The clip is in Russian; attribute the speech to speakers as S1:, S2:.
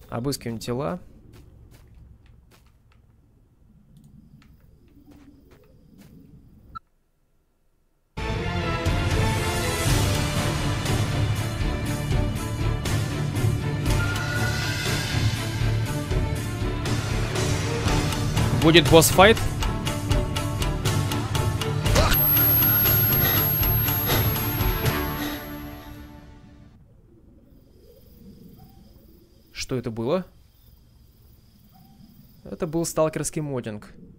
S1: Обыскиваем тела. Будет босс-файт. Что это было? Это был сталкерский моддинг.